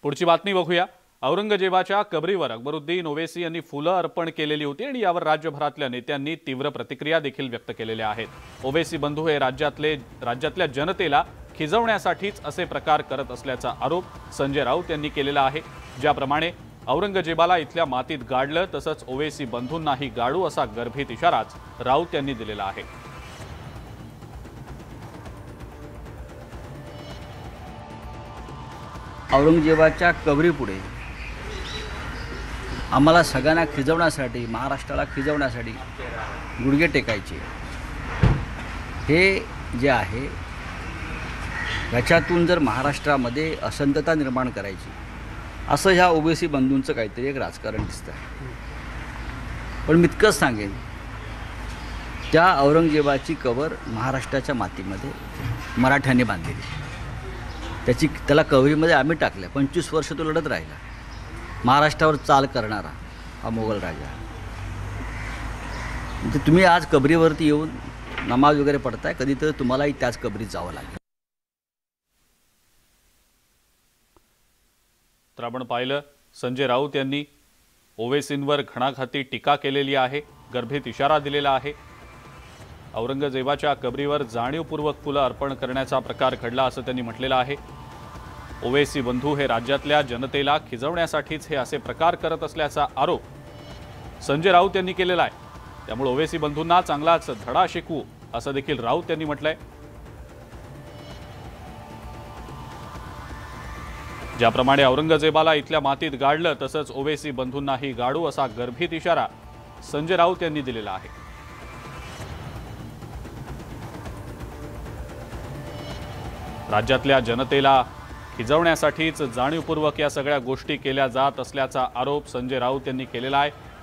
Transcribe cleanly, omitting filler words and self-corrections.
पुढची बातमी बघूया। औरंगजेबाच्या कबरीवर अकबरुद्दीन ओवैसी यांनी फुलं अर्पण केलेली होती आणि यावर राज्यभरातल्या नेत्यांनी तीव्र प्रतिक्रिया देखील व्यक्त केलेल्या आहेत। ओवैसी बंधू हे राज्यातल्या जनतेला खिजवण्यासाठीच असे प्रकार करत असल्याचा आरोप संजय राऊत यांनी केलेला आहे। ज्याप्रमाणे औरंगजेबाला इथल्या मातीत गाडलं तसंच ओवैसी बंधूंनाही गाडू असा गर्भित इशाराच राऊत यांनी दिलेला आहे। औरंगजेबाच्या कबरीपुढे आम्हाला सगळ्यांना खिजवण्यासाठी, महाराष्ट्राला खिजवण्यासाठी गुडघे टेकायचे, हे जे आहे याच्यातून जर महाराष्ट्रामध्ये असंतता निर्माण करायची असं ह्या ओबीसी बंधूंचं काहीतरी एक राजकारण दिसतं। पण मी इतकंच सांगेन, त्या औरंगजेबाची कबर महाराष्ट्राच्या मातीमध्ये मराठ्यांनी बांधलेली, त्याला कबरीमध्ये आम्ही टाकलं। 25 वर्ष तो लढत राहिला, महाराष्ट्रावर चाल करणारा हा मोगल राजा। म्हणजे तुम्ही आज कबरीवरती येऊन नमाज वगैरे पडताय, कधी तर तुम्हालाही त्याच कबरीत जावं लागेल। तर आपण पाहिलं, संजय राऊत यांनी ओवैसींवर घणाघाती टीका केलेली आहे, गर्भित इशारा दिलेला आहे। औरंगजेबाच्या कबरीवर जाणीवपूर्वक फुलं अर्पण करण्याचा प्रकार घडला असं त्यांनी म्हटलेलं आहे। ओवैसी बंधू हे राज्यातल्या जनतेला खिजवण्यासाठीच हे असे प्रकार करत असल्याचा आरोप संजय राऊत यांनी केलेला आहे। त्यामुळे ओवैसी बंधूंना चांगलाच धडा शिकवू असं देखील राऊत यांनी म्हटलंय। ज्याप्रमाणे औरंगजेबाला इथल्या मातीत गाडलं तसंच ओवैसी बंधूंनाही गाडू असा गर्भित इशारा संजय राऊत यांनी दिलेला आहे। राज्यातल्या जनतेला खिजवण्यासाठीच जाणीवपूर्वक या सगळ्या गोष्टी केल्या जात असल्याचा आरोप संजय राऊत यांनी केलेला आहे।